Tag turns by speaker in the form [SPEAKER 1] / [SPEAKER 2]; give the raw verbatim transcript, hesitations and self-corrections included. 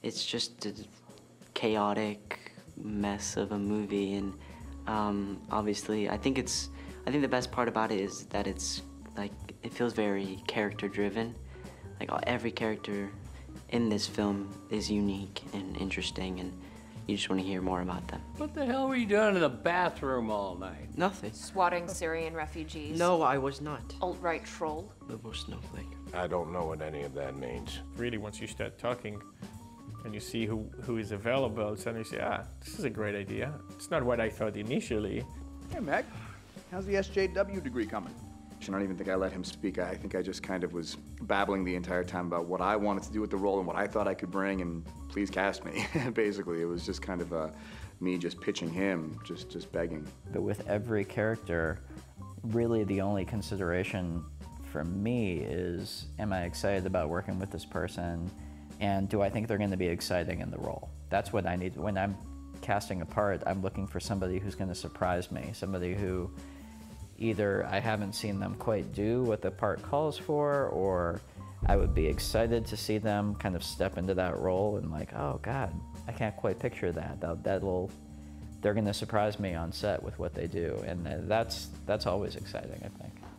[SPEAKER 1] it's just a chaotic mess of a movie, and um, obviously, I think it's. I think the best part about it is that it's like it feels very character-driven. Like every character in this film is unique and interesting, and you just want to hear more about them.
[SPEAKER 2] What the hell were you doing in the bathroom all night?
[SPEAKER 1] Nothing.
[SPEAKER 3] Swatting Syrian refugees.
[SPEAKER 1] No, I was not.
[SPEAKER 3] Alt-right troll.
[SPEAKER 1] Liberal snowflake.
[SPEAKER 4] I don't know what any of that means.
[SPEAKER 5] Really, once you start talking and you see who, who is available, suddenly you say, ah, this is a great idea. It's not what I thought initially.
[SPEAKER 6] Hey, Meg, how's the S J W degree coming? I don't even think I let him speak. I think I just kind of was babbling the entire time about what I wanted to do with the role and what I thought I could bring, and please cast me. Basically, it was just kind of uh, me just pitching him, just, just begging.
[SPEAKER 7] But with every character, really the only consideration for me is, am I excited about working with this person, and do I think they're going to be exciting in the role? That's what I need. When I'm casting a part, I'm looking for somebody who's going to surprise me, somebody who either I haven't seen them quite do what the part calls for, or I would be excited to see them kind of step into that role and like, oh God, I can't quite picture that. that that'll, they're gonna surprise me on set with what they do, and that's, that's always exciting, I think.